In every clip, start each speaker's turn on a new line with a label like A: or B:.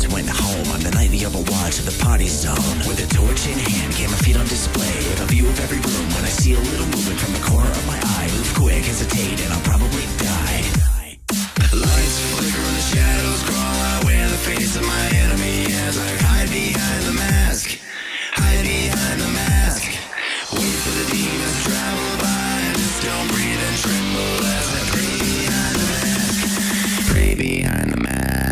A: went home on the nightly overwatch of the party zone. With a torch in hand, camera feet on display, with a view of every room. When I see a little movement from the corner of my eye, move quick, hesitate, and I'll probably die. Lights flicker and the shadows crawl. I wear the face of my enemy as I hide behind the mask. Hide behind the mask. Wait for the demons to travel by. Just don't breathe and tremble as I pray behind the mask. Pray behind the mask.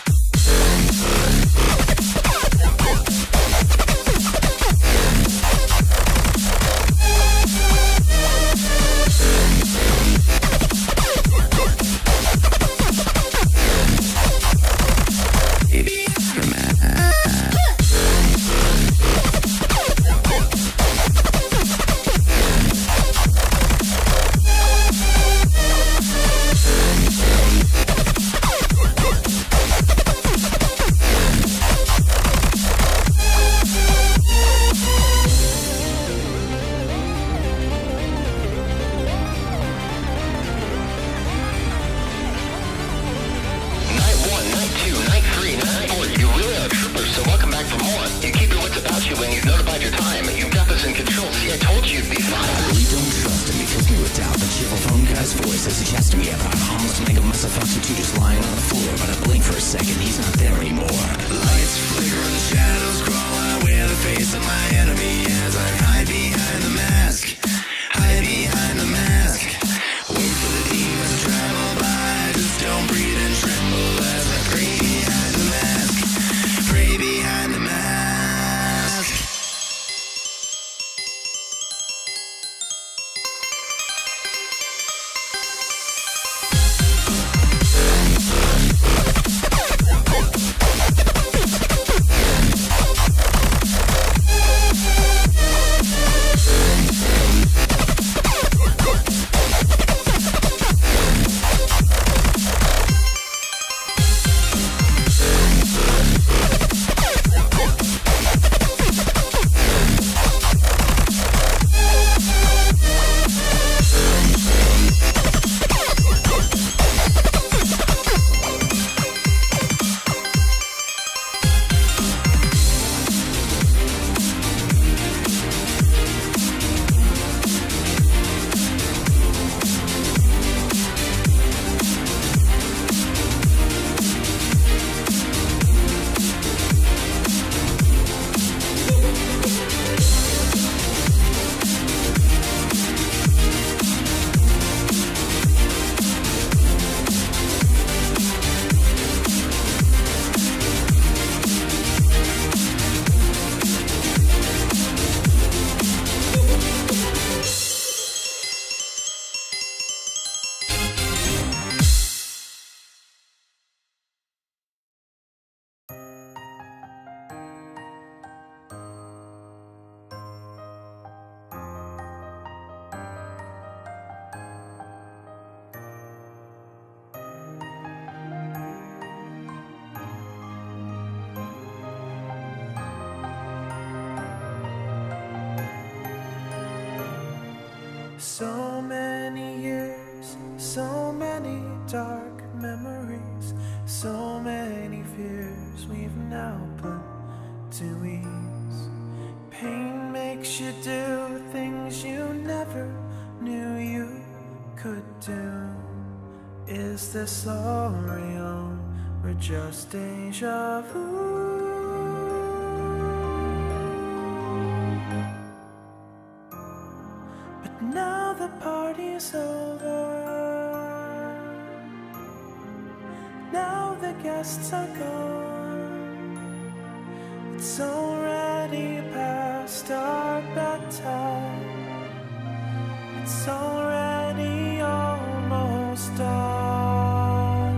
B: So many years, so many dark memories, so many fears we've now put to ease. Pain makes you do things you never knew you could do. Is this all real or just deja vu? Now the party's over. Now the guests are gone. It's already past our bedtime. It's already almost dawn.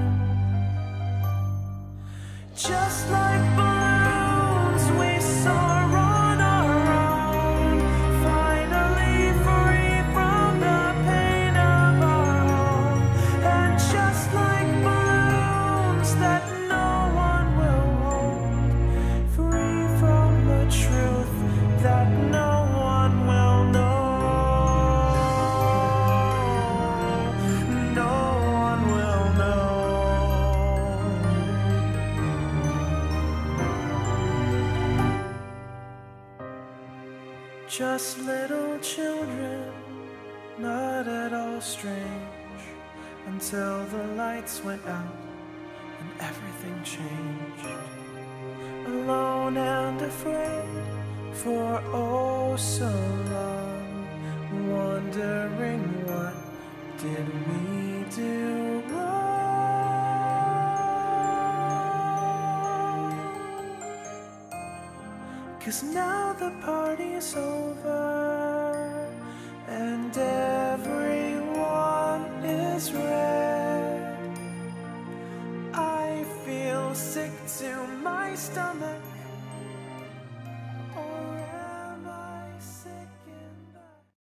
B: Just like balloons we soar on our own, finally free from the pain of our own. And just like balloons that no one will hold, free from the truth that no one will know. Just little children, not at all strange, until the lights went out and everything changed. Alone and afraid for oh so long, wondering what did we do wrong? 'Cause now the party's over and everyone is red. I feel sick to my stomach,